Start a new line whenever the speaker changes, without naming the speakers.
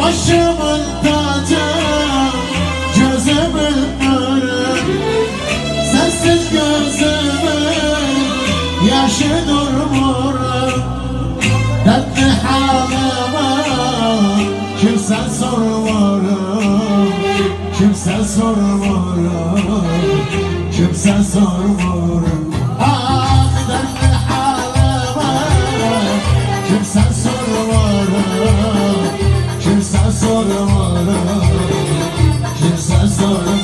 Başımın tacı, gözümün nuru, sensiz gözümün yaşı durmur. Dertli halime kimse sormur, kimse sormur, kimse sormur. Dertli halime kimse sormur, kimse sormur, kimse sormur.